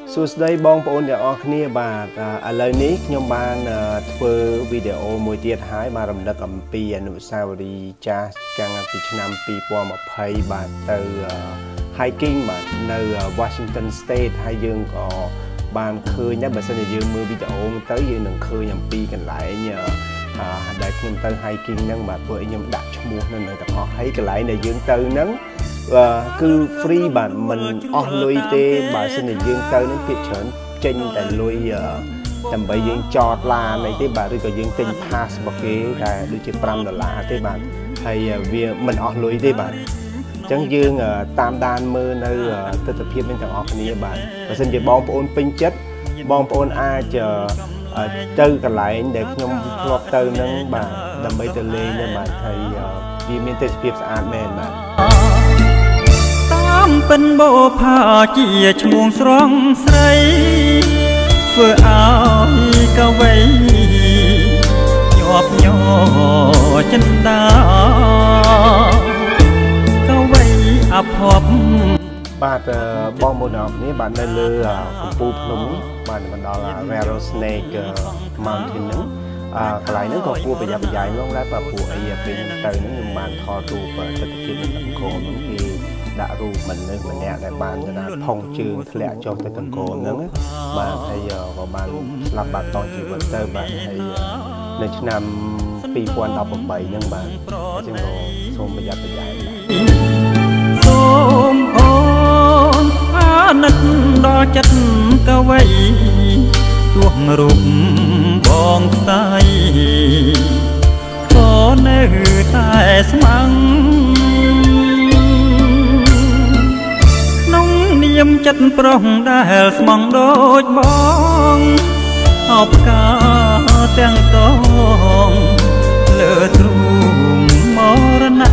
សួស្តីបងប្អូនទាំងអស់គ្នាបាទឥឡូវនេះខ្ញុំបានធ្វើវីដេអូមួយទៀតហើយបានរំលឹកអំពីអនុស្សាវរីយ៍ចាស់កាលពីឆ្នាំ2020បាទទៅ hiking បាទនៅ Washington State ហើយយើងក៏បានឃើញដែរបើសិនជាយើងមើលវីដេអូទៅយើងនឹងឃើញអំពីកន្លែងដែលខ្ញុំទៅ hiking ហ្នឹងបាទពួកខ្ញុំដាក់ឈ្មោះនៅទាំងអស់ហើយកន្លែងដែលយើងទៅហ្នឹងគឺ free បាទមិនអស់លុយទេបើសិនជាយើងទៅនឹងភាគច្រើនចេញតែលុយដើម្បីយើងចតឡានអីទេបាទឬក៏យើងទិញ pass របស់គេតែដូចជា$5ទេបាទហើយវាមិនអស់លុយទេបាទអញ្ចឹងយើងតាមដានមើលនៅទស្សនវិជ្ជាទាំងអស់គ្នាបាទបើសិនជាបងប្អូនពេញចិត្តបងប្អូនអាចទៅកន្លែងដែលខ្ញុំធ្លាប់ទៅនឹងបាទដើម្បីទៅលេងដែរបាទហើយវាមានទេសភាពស្អាតមែនបាទតាមពិនបោផាជាឈ្មោះស្រងស្រីធ្វើឲ្យកវីញាប់ញ័រចិន្តាកវីអភ័ព្វបាទបងប្អូនអរគ្នាបាទនៅលើកំពូលភ្នំបាទបណ្ដល់ Rattlesnake Mountain ហ្នឹងកន្លែងហ្នឹងក៏គួរប្រយ័ត្នប្រយែងផងដែរបាទព្រោះអីពេលខ្ញុំទៅហ្នឹងខ្ញុំបានថតរូបទស្សនវិជ្ជានៅក្នុងកោហ្នឹងគេដាក់រូបមនុស្សម្នាក់ដែលបានផុងជើងធ្លាក់ចុះទៅក្នុងកោហ្នឹងបាទហើយក៏បានស្លាប់បាត់បង់ជីវិតទៅបាទហើយនៅឆ្នាំ2018ហ្នឹងបាទអញ្ចឹងក៏សូមប្រយ័ត្នប្រយែងសូមអូនអាណិតដល់ចិត្តកវីទួងរូបបងស្ដាយក៏នៅតែស្មាំងក្នុងនាមចិត្តប្រុសដែលស្មងដូចបងអបការទាំងតងលើទ្រូងមរណៈ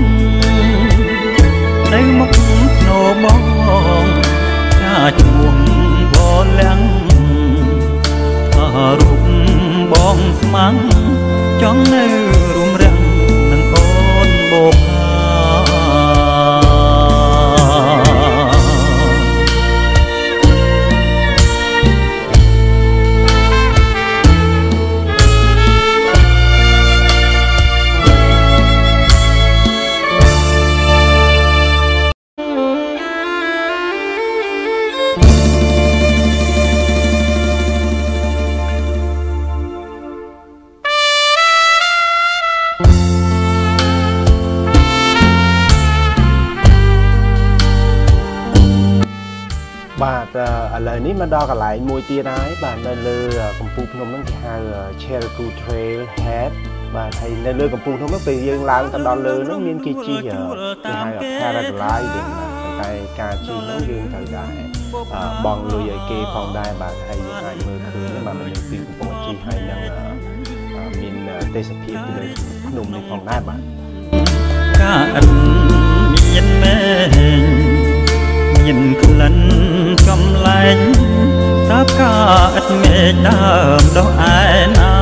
នៅមុខភ្នោបងចាឈ្មោះវលាំងរូបបងស្មាំងចង់នៅរួមរាំងនឹងអូនបោផាបាទឥឡូវនេះមកដល់កន្លែងមួយទៀតហើយបាទនៅលើកំពូលភ្នំហ្នឹងគេហៅ Cherokee Trail Head បាទហើយនៅលើកំពូលភ្នំហ្នឹងពេលយើងឡើងទៅដល់លើហ្នឹងមានគេជិះគេហៅ paragliding បាទតែការជិះហ្នឹងយើងត្រូវដែរបង់លុយឲ្យគេផងដែរបាទហើយយើងអាចមើលឃើញបាទមនុស្សពីកំពង់ជិះហើយនឹងមានទេសភាពទៅលើភ្នំនេះផងដែរបាទការអិនមានមែនមានក្លិនកំឡែងតើការឥតមេឃដើមដោះឯណា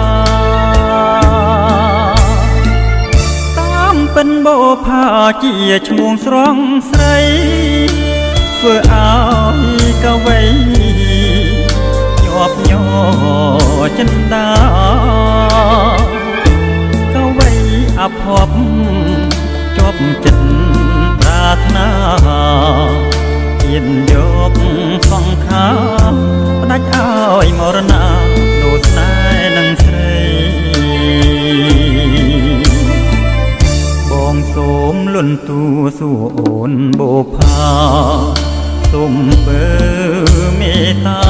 តាមពិនបោផាជាឈ្មោះស្រងស្រីធ្វើឲ្យកវីញាប់ញ័រចិន្តាកវីអភ័ព្វជាប់ចិត្តប្រាថ្នាហ៊ានយកសង្ខារផ្ដាច់ឲ្យមរណាដូរស្នេហ៍នឹងស្រីបងសូមលន់ទូសួរអូនបូផាសូមបើមេត្តា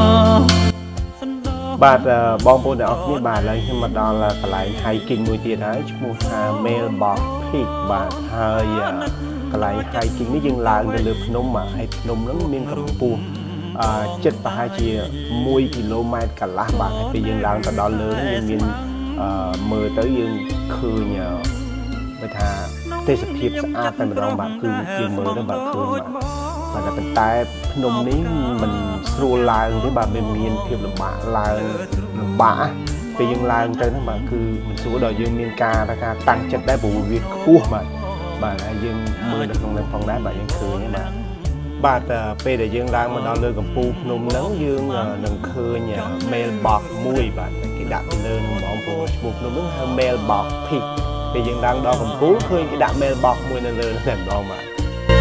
បាទបងប្អូនទាំងអស់គ្នាបាទឥឡូវខ្ញុំមកដល់កន្លែង hiking មួយទៀតហើយឈ្មោះថា Mailbox Peak បាទហើយកន្លែង hiking នេះយើងឡើងទៅលើភ្នំបាទហើយភ្នំហ្នឹងមានកម្ពស់ចិត្តប្រហែលជា1គីឡូម៉ែត្រកន្លះបាទហើយពេលយើងឡើងទៅដល់លើហ្នឹងយើងមានមើលទៅយើងឃើញបើថាទេសភាពស្អាតតែម្ដងបាទគឺជាមើលទៅបាទឃើញបាទតែប៉ុន្តែភ្នំនេះមិនស្រួលឡើងទេបាទវាមានភាពលំបាកឡើងលំបាកពេលយើងឡើងទៅហ្នឹងបាទគឺមិនស្រួលដល់យើងមានការតាំងចិត្តដែរព្រោះវាខ្ពស់បាទហើយយើងមើលនៅក្នុងនឹងផងដែរបាទយើងឃើញបាទបាទ ពេលដែលយើងឡើងមកដល់លើកំពូលភ្នំហ្នឹងយើងនឹងឃើញ mailbox មួយបាទគេដាក់ទៅលើនឹងបងប្អូនឈ្មោះភ្នំហ្នឹងហៅ mailbox Peak ពេលយើងឡើងដល់កំពូលឃើញគេដាក់ mailbox មួយនៅលើហ្នឹងតែម្ដងបាទ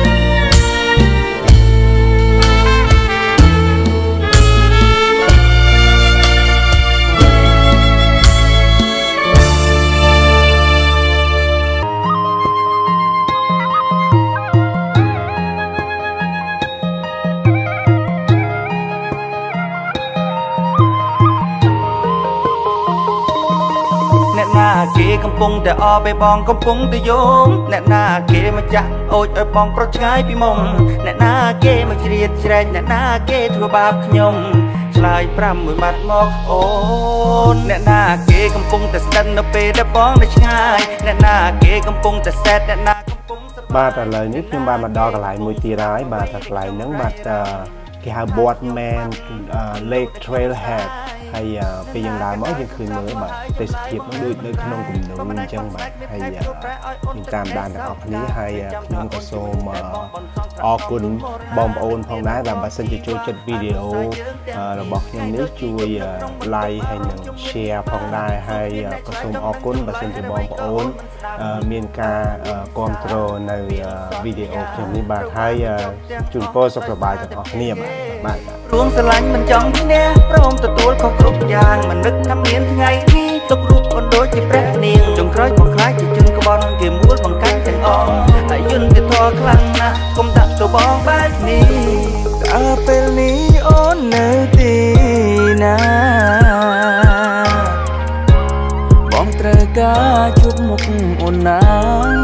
គេកំពុងតែអបេបងកំពុងតែយំអ្នកណាគេមកចាក់អូចឲ្យបងប្រត់ឆ្ងាយពីមុំអ្នកណាគេមកជ្រៀតជ្រែកអ្នកណាគេធ្វើបាបខ្ញុំឆ្លើយ5មួយម៉ាត់មកអូនអ្នកណាគេកំពុងតែស្តិននៅពេលដែលបងនៅឆ្ងាយអ្នកណាគេកំពុងតែសែតអ្នកណាកំពុងបាទឥឡូវនេះខ្ញុំបានមកដល់កន្លែងមួយទៀតហើយបាទកន្លែងហ្នឹងបាទគេហៅ Boardman Lake Trailhead ហើយពេលយើងឡើងមកយើងឃើញមើលបាទទេសភាពនោះដូចនៅក្នុងគំនុំអញ្ចឹងបាទហើយយើងតាមដានទាំងអស់គ្នាហើយខ្ញុំក៏សូមអរគុណបងប្អូនផងដែរបើសិនជាចូលចិត្តវីដេអូរបស់ខ្ញុំនេះជួយ like ហើយនិង share ផងដែរហើយក៏សូមអរគុណបើសិនជាបងប្អូនមានការគាំទ្រនៅវីដេអូខ្ញុំនេះបាទហើយជូនពរសុខសប្បាយទាំងអស់គ្នាបាទរួមស្រឡាញ់មិនចង់ឈ្នះព្រមទទួលខុសគ្រប់យ៉ាងមិននឹកថាមានថ្ងៃនេះទុករូបអូនដូចជាព្រះនាងចុងក្រោយមកខ្លាចជាជនក្បត់គេមួលបង្កាច់ទាំងអស់ហើយយន្តទៅធေါ်ខ្លាំងណាស់គុំដាក់ទៅបងបែបនេះតើពេលនេះអូននៅទីណាបងត្រូវការជួបមុខអូនណា